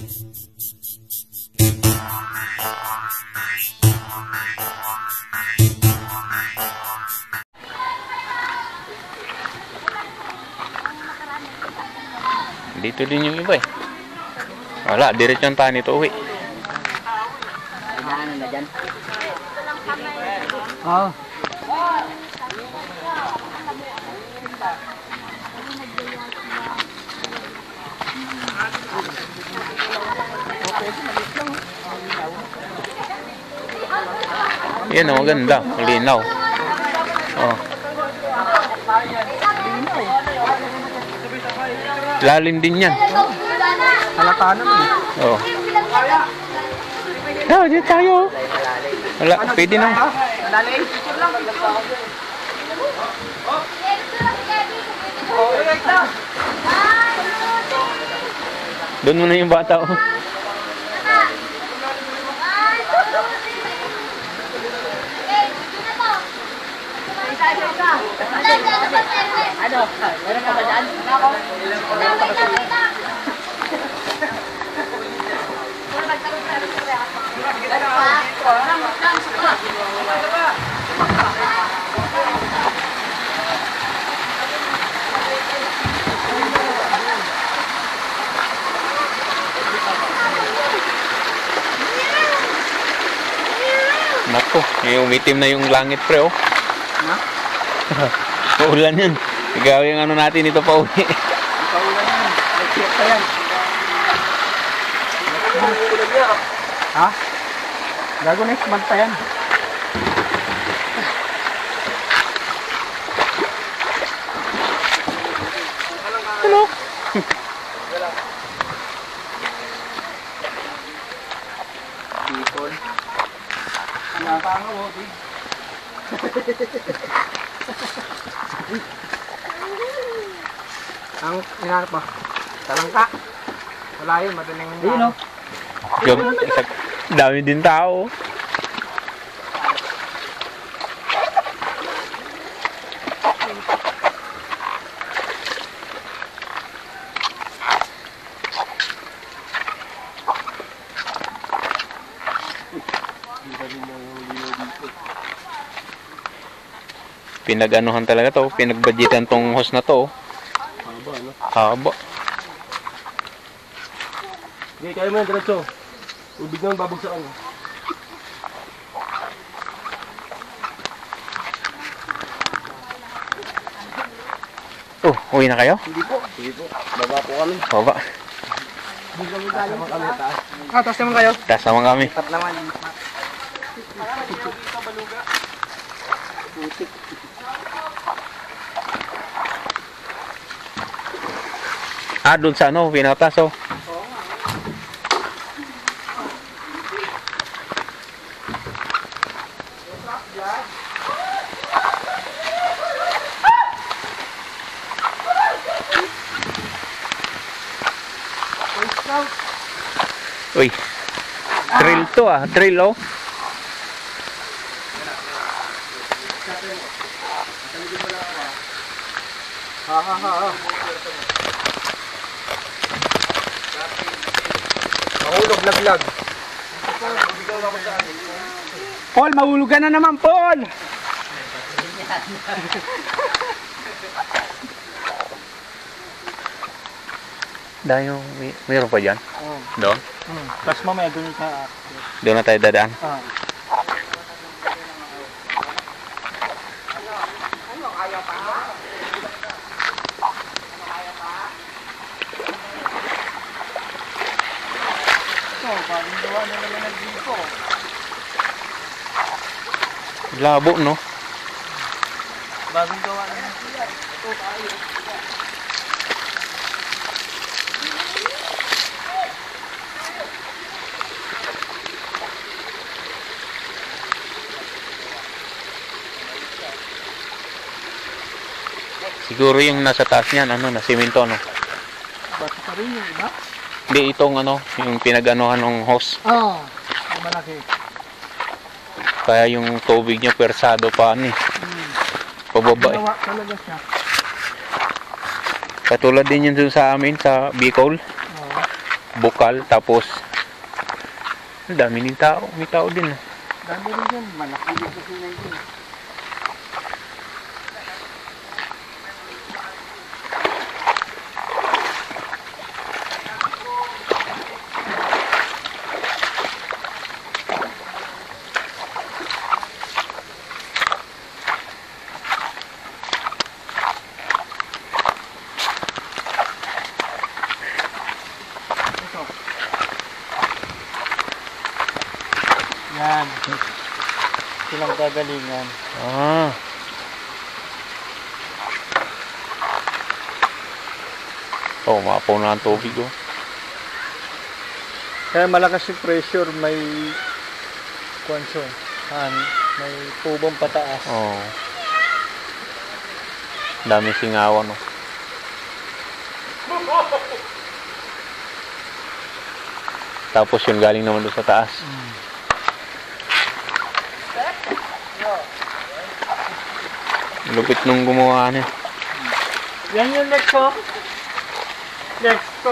Dito din yung iba eh. Wala, diretso ang tahan ito uwi. Ano na dyan? Oo. Yan o, maganda. Malinaw. Oh. Lalim din yan. Halata naman eh. Oh. Oh, dito tayo. Wala, pwede na. Malalim? Doon muna yung bata. Oh. Ano? Meron ka ba dyan? Nako, umitim na yung langit pre oh. Paulan yan. Ikaw yung ano natin ito pa uwi. Paulan yan. Nag-check pa yan. Ha? Gago next month pa yan. Hello. Bicol. Napangaw mo, di. Ang inaanap mo? Talangka. Wala yun, madaling hindi, no? Dami din tao. Pinag-anuhan talaga to, pinagbudgetan tong host na to. Haba, no? Haba. Okay, kaya mo yan, diretso. Ubig naman babagsakan. Oh, uwi na kayo? Hindi po. Sige po. Baba po kami. Baba. Taas naman kami, taas. Ah, taas naman kayo? Taas naman kami. Taas naman. Ah, doon sa ano, pinatas oh. Uy. Trail to ah, trail oh. Ha. Mahulog, laglag. Paul, mahulugan na naman, Paul! Dahil mayroon pa dyan? Doon? Tapos mamaya doon sa... Doon na tayo dadaan? Bagong gawa na naman ng dito. Labo no? Bagong gawa na ng dito. Siguro yung nasa taas niyan, ano, na simento, no? Bato pa rin yung iba? Hindi, itong ano, yung pinag-anuhan ng hose. Oo, malaki. Kaya yung tubig niya persado pa, ano eh. Pababa eh. Gawa talaga siya. Katulad din yun dun sa amin, sa Bicol. Oo. bukal, tapos ang dami ng tao. May tao din. Dami rin yan. Malaki din kasi na yun. Yan. Silang gagalingan. Ah. Oh, mapaw na ang tubig, oh. Kaya malakas yung pressure, may may tubong pataas. Oh. Dami singawan, oh. Tapos yung galing naman doon sa taas. Lupit nung gumawa niya. Yan yung next ko. Next ko.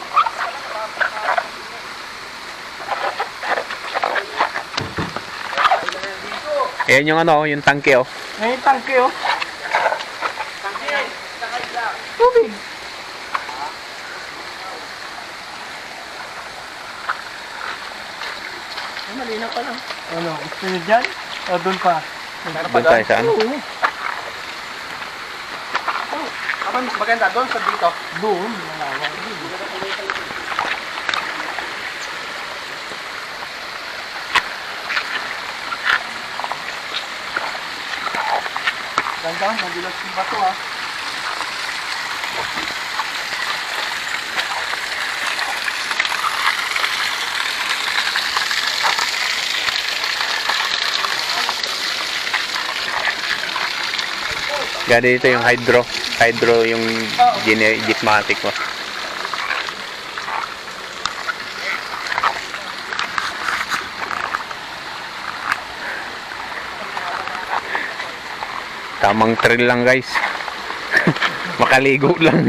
Ayan yung ano, yung tangke, oh. May tangke oh. Tubig. Malinaw pa lang. Ano, gusto nyo dyan? O doon pa? Doon tayo sa ano? Oo. Ako mas maganda doon sa dito. Doon, malawak. Ganda, madulas yung bato ah. Ganda dito yung hydro. Hydro yung gitmatic mo. Tamang trail lang, guys. Makaligo lang.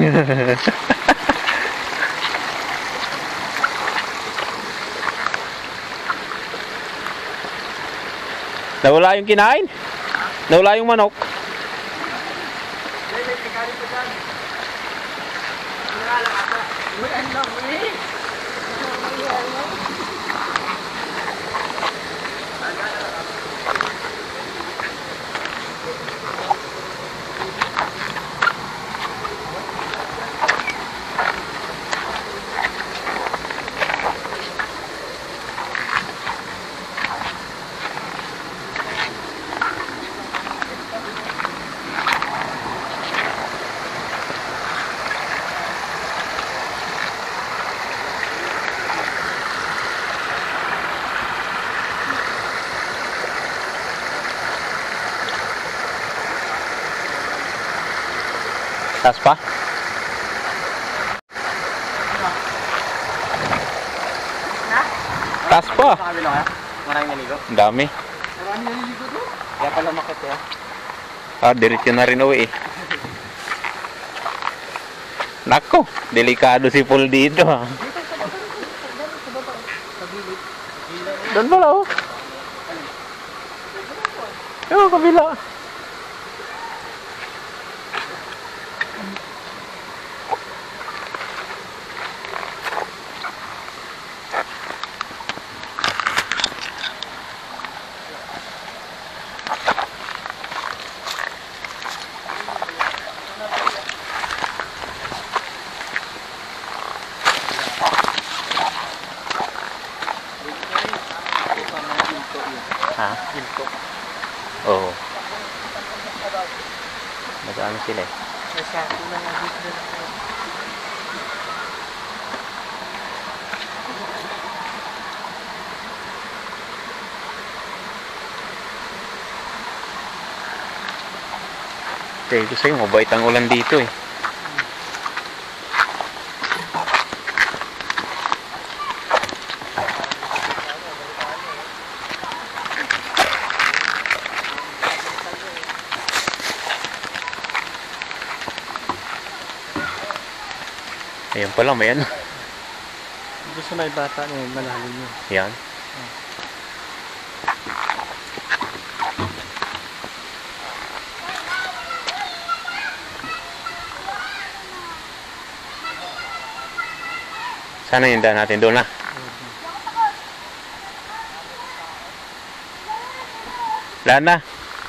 Nawala yung kinain? Nawala yung manok? Tas pa? Tas pa? Sa kabila kaya? Maraming naligo? Ang dami. Maraming naliligo doon? Kaya pala makit eh. Ah, diretso na rin uwi eh. Nako, delikado si Paul dito ha. Doon pala oh. Yung kabila. Ha? Ginto. Oo. Magkano sila eh? Masyado na nga dito. Sabi ko sa'yo, mabait ang ulan dito eh. Ayan pala, may ano. Gusto may bata na yun, malalim yun. Yan. Sana yung daan natin doon na. Daan na.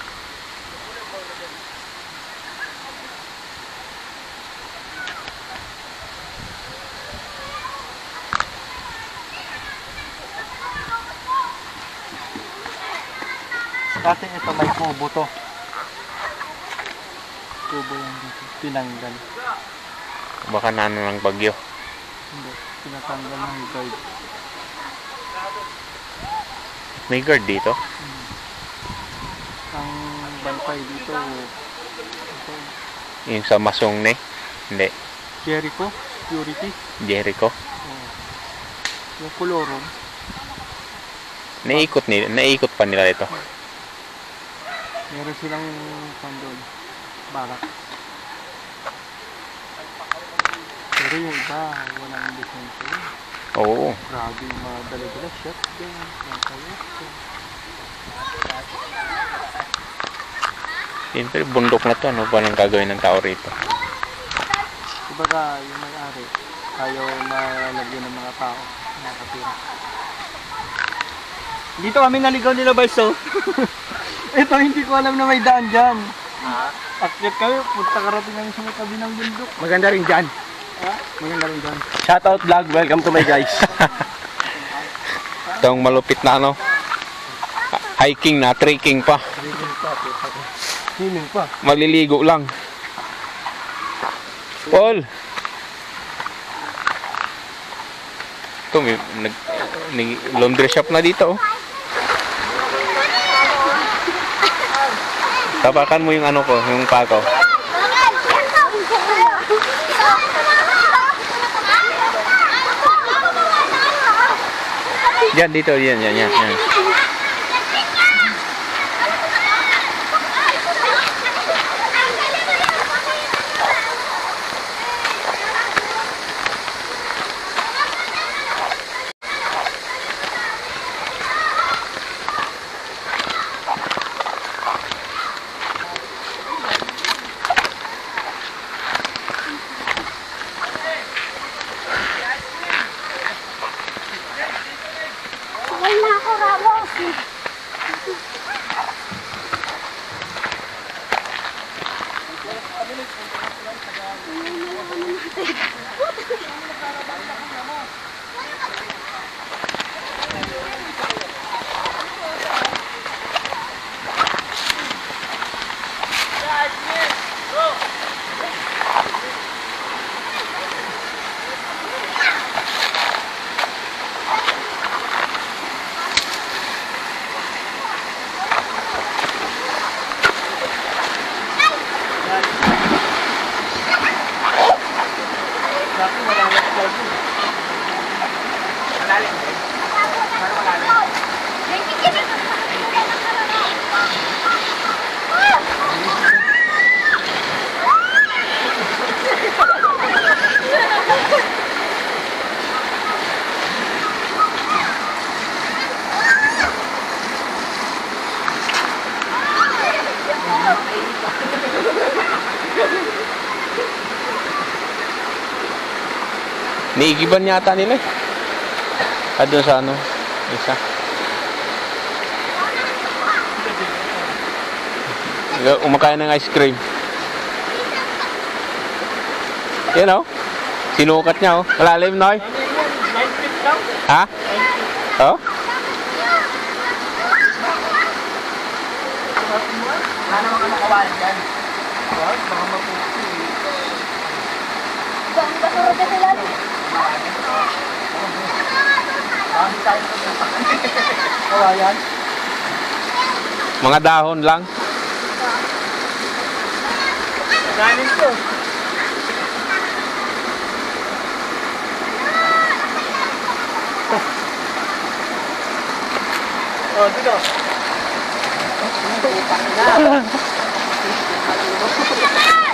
Kasi ito may kubo to. Kubo yung dito. Tinanggal. Baka nano ng bagyo. Hindi. Tinatanggal ng guard. May guard dito. Ang bantay dito, ito, Yung sa Masong ne. Hindi. Jericho, security. Jericho. Oh. Yung Colorum, Naikot pa nila ito. meron silang doon, barak. Pero yung iba, walang lisensya. Oo. Grabe yung mga dala-dala, shotgun, mga kayot. Siyempre, bundok na to. Ano ba nang gagawin ng tao rito? Kumbaga, yung may-ari, ayaw malagyan ng mga tao, nakatira. Dito kami naligaw nila, Balso. Ito, hindi ko alam na may daan dyan. Akyat kami, punta karating namin sa may tabi ng bundok. Maganda rin dyan. Maganda rin dyan. Shoutout vlog. Welcome to my guys. Itong malupit na ano. Hiking na, trekking pa. Swimming pa. Maliligo lang. Paul! Ito, may laundry shop na dito. Oh. Tapakan mo yung ano ko, yung pako. Yan, dito, yan. Wala ako, Ramos. Niigiban yata nila eh. Doon sa ano, isa. Umakain ng ice cream. Yan oh. Sinukat niya oh. Malalim na eh. Ha? Oh? Wala naman ka makawalan dyan. Baka maputi. Bang basura ka sila. Dami tayo sa Kawayan. Mga dahon lang. Galing to. Oh, dito.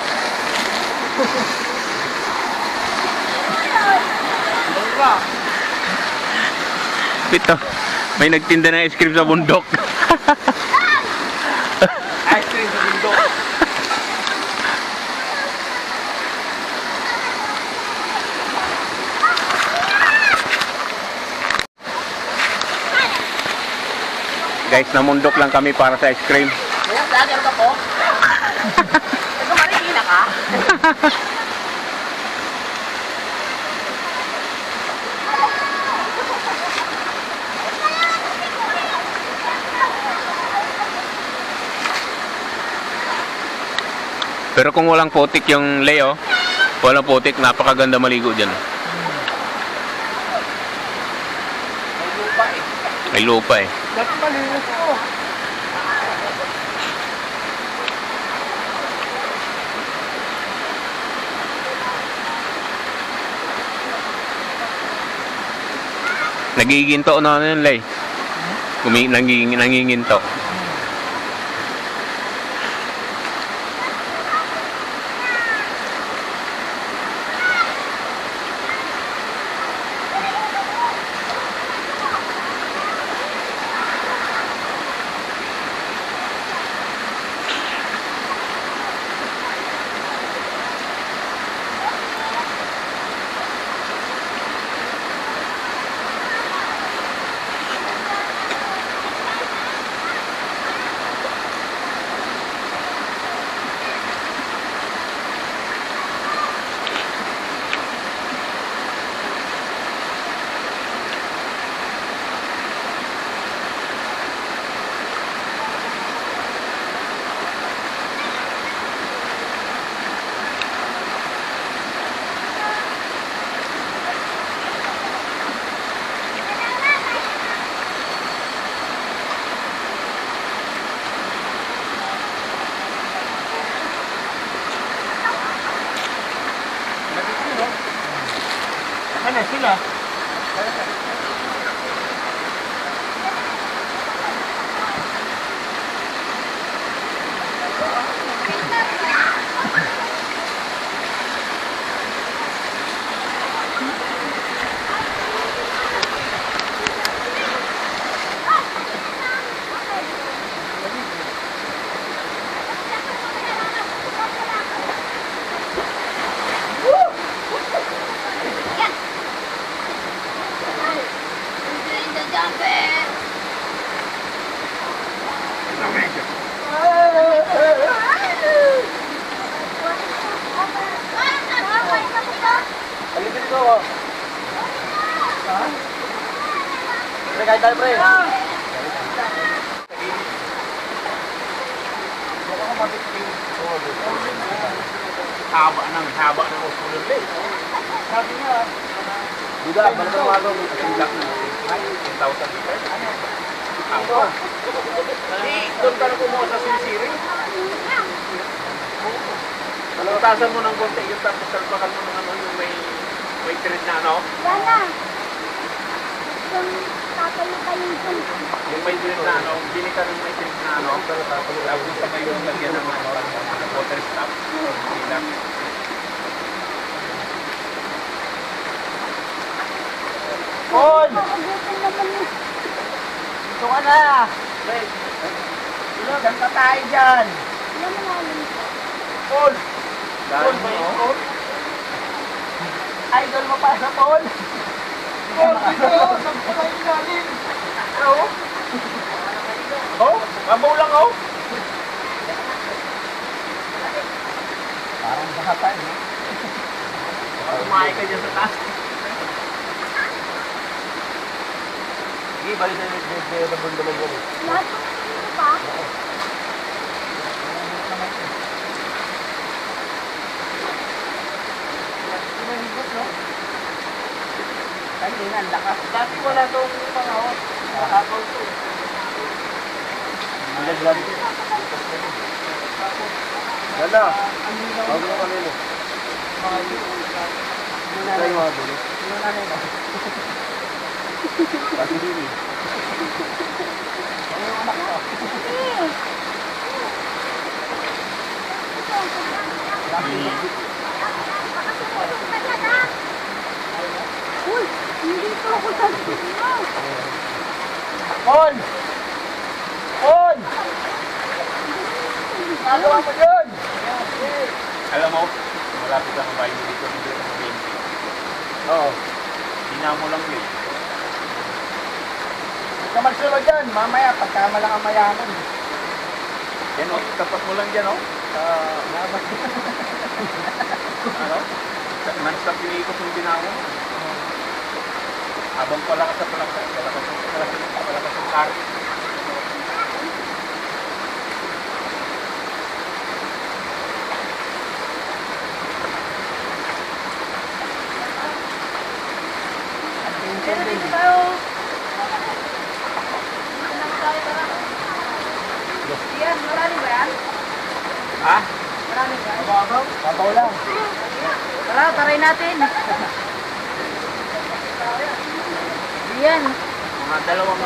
Dito. Pito. May nagtinda ng ice cream sa bundok. Ice cream sa bundok. Guys, namundok lang kami para sa ice cream. Kaya vlogger ka po? Nagmamarikina ka? Pero kung walang putik yung Leo, walang putik, napakaganda maligo dyan. May lupa eh. Dati malinis ko. Nagiginto na yun, Lay. Nangiginto. Ano sila? Alipin ko ako. Pre, kahit tayo pre. Haba ng usulun, Lay. Sabi niya, Duda, balik ang mga gawin. 10,000 liters. Ako. Doon ka na kumuha sa sinisiring. Palutasan mo ng konti yung tapos salpakan mo ng ano yung may tirit na ano. Wala. Yung tatayo kayo dun. Yung may tirit na ano, binita ng may tirit na ano. Tapos sabay yung lagyan ng ano, water stop. Bilang. Paul! Pakagutin naman yun. Ito ka na! Ilogan ka tayo dyan! Wala malalim. Paul! Paul ba yun, Paul? Idol mo pa sa Paul? Paul, dito! Saan ko kayo ilalim? Ano? Oh, mabaw lang oh. Parang bahatan, eh. Kumain ka dyan sa taas. Sige, balik na yung bundok mo yun. Lahat ng sino pa? Pinahigop, no? Ay, hindi nga, ang lakas. Dati wala itong pangahot. Nakakapol to. Bilaglag. Ganda. Bago mo kanino. Ito yung mga dulo. Yung nanay mo. Pati dili. Ano yung anak ko? Uy, hindi to. On! On! Nagawa mo yun! Alam mo, malapit ang bahay dito ng community. Oo. Hina mo lang yun. Huwag ka magsulod dyan. Mamaya, pagka malang ang mayaman. Yan o, tapat mo lang dyan o. Labas. Ano? Non-stop iniikot yung dinamo. Habang pala ka sa palaksan, palakas yung target. Pero dito tayo. Dito lang tayo, tara. Yan, marami ba yan? Ha? Marami ba? Babaw? Babaw lang. Tara, taray natin. Yan. Mga dalawang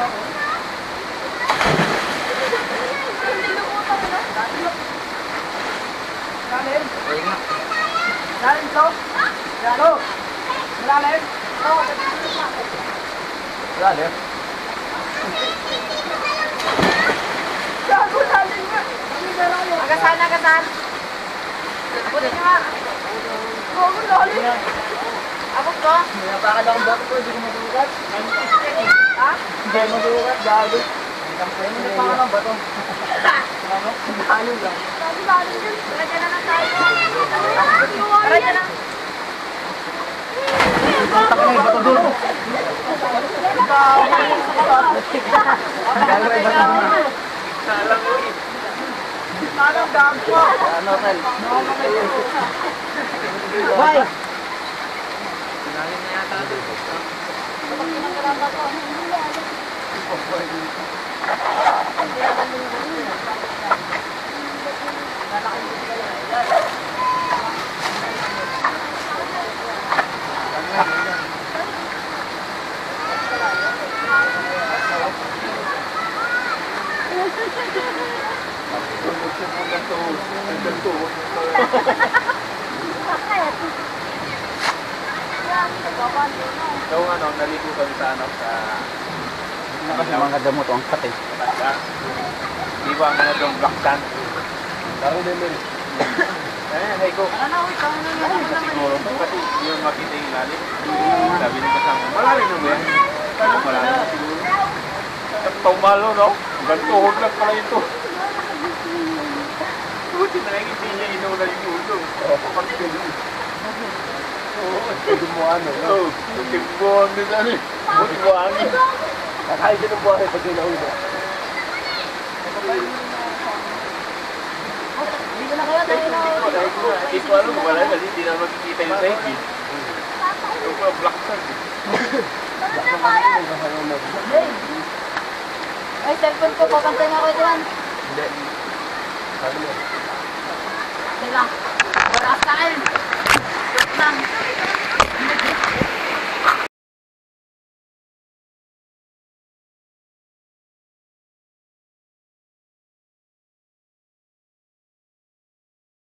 Lalim. Lalim to. Lalo. Lalim. Lalim. Gago, lalim nga. Agasan, agasan. Abutin nyo nga. Gago, lalim. Abot ko. Napakan akong bato ko, hindi ko masukat. Ha? Hindi ko masukat, gago. Napakan akong bato. Ano? Tayo lang. Tara dyan na lang tayo. Tara dyan na. Taka na yung bato doon. salang mo eh. Anong gago? Ano, Tel? Bye! Sinalim na yata ito. Kapag pinagkaramba ko. So ano, naligo kami sa ano, sa Kasi mga damot ang katay. Tanda. Di ba ang mga dong black sand? Parang din. Hey ko. Siguro po kasi yung makita yung lalim. Sabi ng kasama, malalim na ba yan? Malalim na siguro. Tumalo, no? Gantuhod lang pala ito. Buti na lang hindi niya inuna yung ulo. Tumuan no. Oo, tibuan din ano eh. Buwan. Kakain din ng buhay pag inaulo. Dito na kayo tayo na. Ito ano, wala kasi hindi na makikita yung side eh. Yung mga black sand eh. Ay, cellphone ko. Papantay nga ako dyan. Hindi. Sabi mo. Sige lang. Wala sa akin. Joke lang.